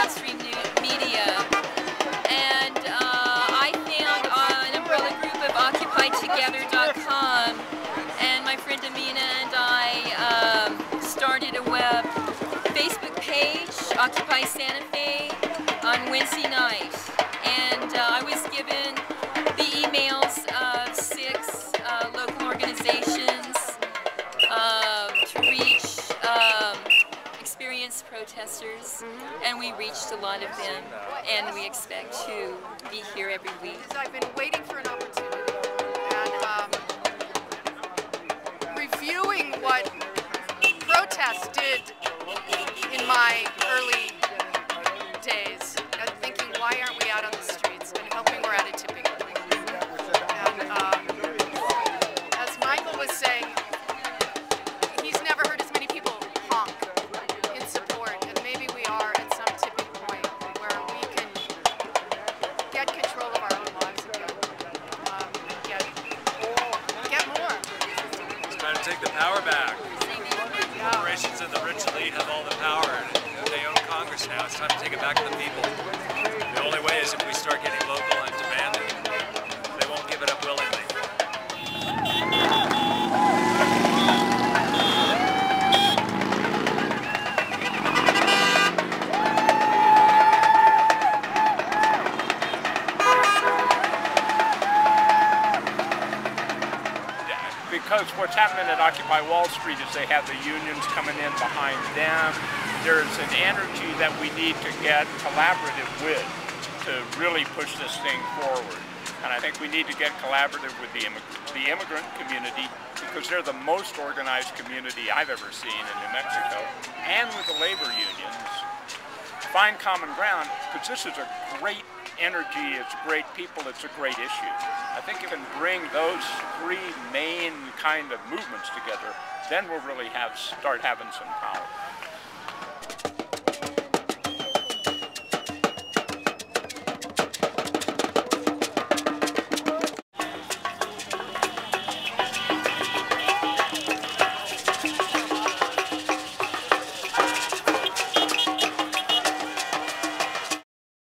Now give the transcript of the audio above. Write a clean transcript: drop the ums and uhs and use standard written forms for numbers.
mainstream media. And I found an umbrella group of OccupyTogether.com, and my friend Amina and I started a web Facebook page, Occupy Santa Fe, on Wednesday night. And I was given the emails of 6 local organizations to reach experienced protesters, and we reached a lot of them, and we expect to be here every week. I've been waiting for an opportunity, and reviewing what protests did in my early days, and thinking, why aren't we out on the streets, and hoping we're at a tipping point. And as Michael was saying, he's never heard as many people honk in support, and maybe we are at some tipping point where we can get control of our own lives again, get more. It's time to take the power back. Corporations and the rich elite have all the power, and they own Congress now. It's time to take it back to the people. The only way is if we start getting local and demanding. They won't give it up willingly. Because what's happening at Occupy Wall Street is they have the unions coming in behind them. There's an energy that we need to get collaborative with to really push this thing forward. And I think we need to get collaborative with the immigrant community, because they're the most organized community I've ever seen in New Mexico, and with the labor unions. Find common ground, because this is a great energy, it's great people, it's a great issue. I think if we can bring those 3 main kind of movements together, then we'll really start having some power.